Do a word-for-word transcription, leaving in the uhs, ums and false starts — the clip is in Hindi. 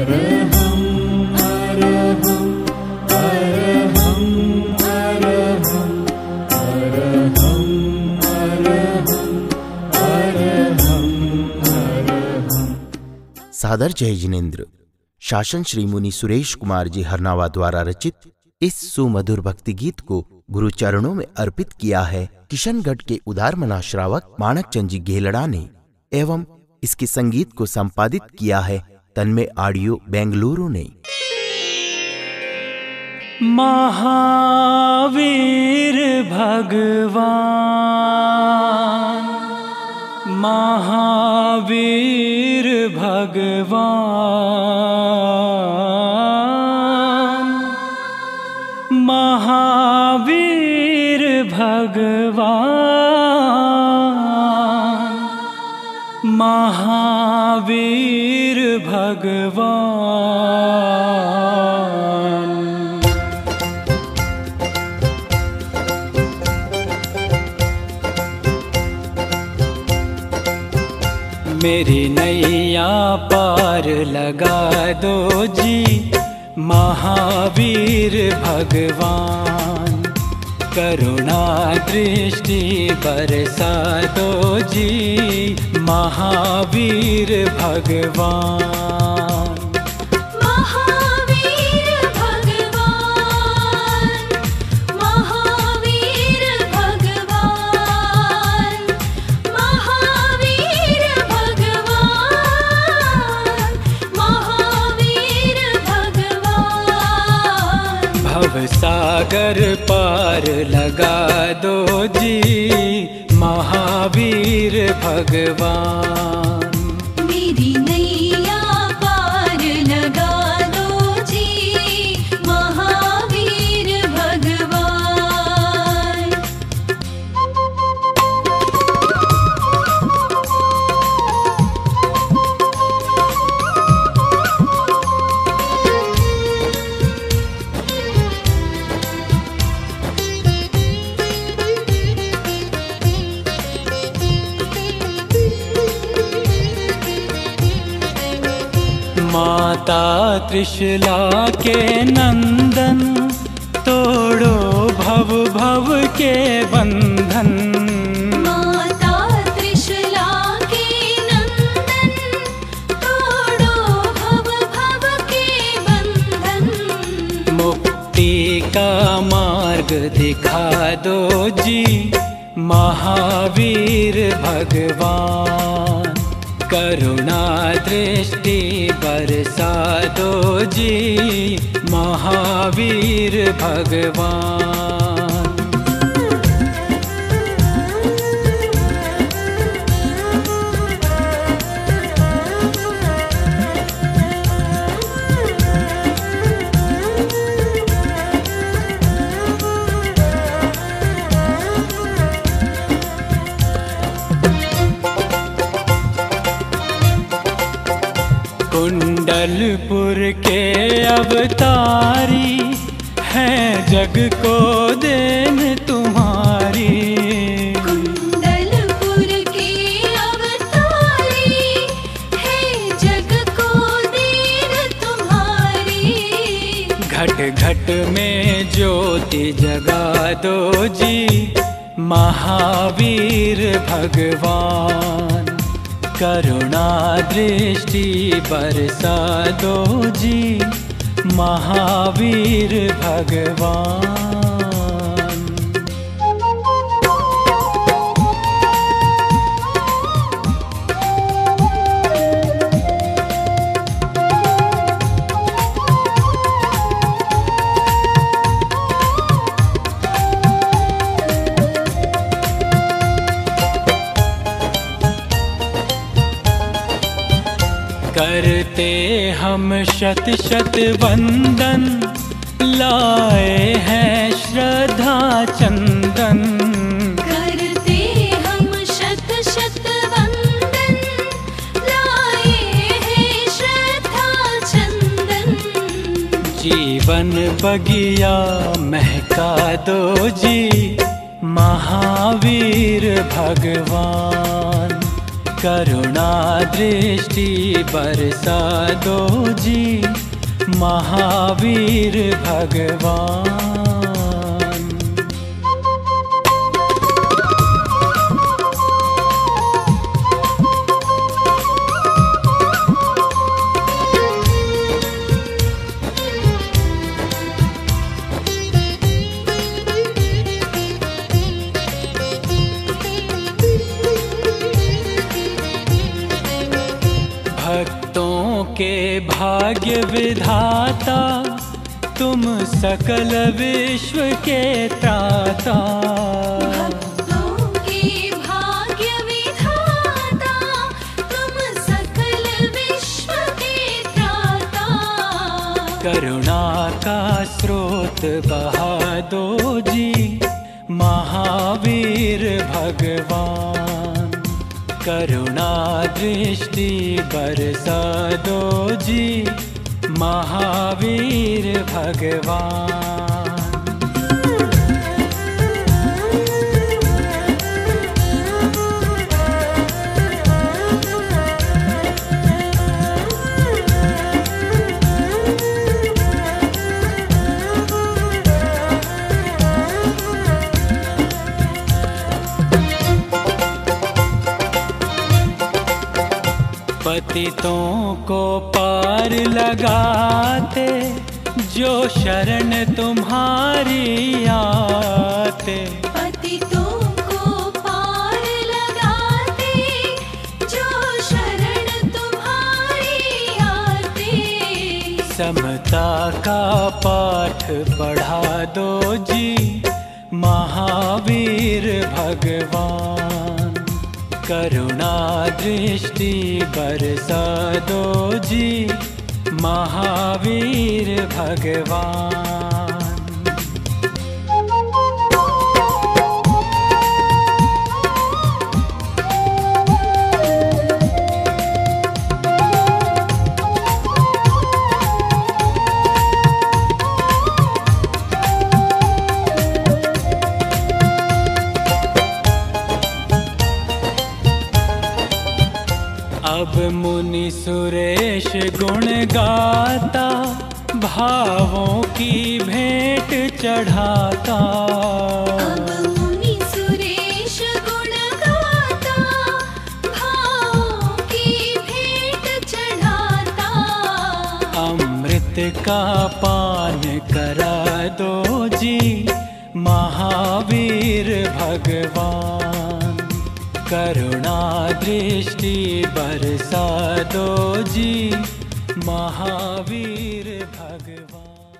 अरहं अरहं अरहं अरहं अरहं अरहं अरहं। सादर जय जिनेन्द्र। शासन श्री मुनि सुरेश कुमार जी हरनावा द्वारा रचित इस सुमधुर भक्ति गीत को गुरु चरणों में अर्पित किया है किशनगढ़ के उदार मना श्रावक माणक चंद जी गेलड़ा ने, एवं इसके संगीत को संपादित किया है तन्मय ऑडियो बेंगलुरु ने। महावीर भगवान, महावीर भगवान, महावीर भगवान, महावीर भगवान। मेरी नैया पार लगा दो जी महावीर भगवान, करुणा दृष्टि बरसा दो जी महावीर भगवान। महावीर भगवान, महावीर भगवान, महावीर भगवान, महावीर भगवान। भवसागर पार लगा दो जी महावीर भगवान। मेरी नैया पार लगा दो जी महावीर भगवान। माता त्रिशला के नंदन, तोड़ो भव भव के बंधन। माता त्रिशला के नंदन, तोड़ो भव भव के बंधन। मुक्ति का मार्ग दिखा दो जी महावीर भगवान, करुणा दृष्टि बरसा दो जी महावीर भगवान। कुंडलपुर के अवतारी है जग को देन तुम्हारी। कुंडलपुर के अवतारी है जग को देन तुम्हारी। घट घट में ज्योति जगा दो जी महावीर भगवान, करुणा दृष्टि बरसा दो जी महावीर भगवान। करते हम शत शत वंदन, लाए हैं श्रद्धा चंदन। करते हम शत शत वंदन, लाए हैं श्रद्धा चंदन। जीवन बगिया महका दो जी महावीर भगवान, करुणा दृष्टि बरसा दो जी महावीर भगवान। भक्तों के भाग्य विधाता तुम सकल विश्व के त्राता। भक्तों के भाग्य विधाता तुम सकल विश्व के त्राता। करुणा का स्रोत बहा दो जी महावीर भगवान। करुणा दृष्टि बरसा दो जी महावीर भगवान। पतितों को पार लगाते जो शरण तुम्हारी आते। पतितों को पार लगाते जो शरण तुम्हारी आते। समता का पाठ पढ़ा दो जी महावीर भगवान। करुणा दृष्टि बरसा दो जी महावीर भगवान। अब मुनि सुरेश गुण गाता भावों की भेंट चढ़ाता। अब मुनि सुरेश गुण गाता भावों की भेंट चढ़ाता। अमृत का पान करा दो जी महावीर भगवान। करुणा दृष्टि बरसा दो जी महावीर भगवान।